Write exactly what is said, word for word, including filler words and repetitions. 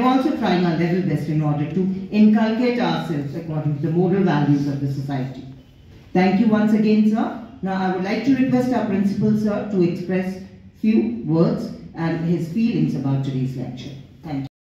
also trying our level best in order to inculcate ourselves according to the moral values of the society. Thank you once again, sir. Now I would like to request our principal, sir, to express few words and his feelings about today's lecture. Thank you.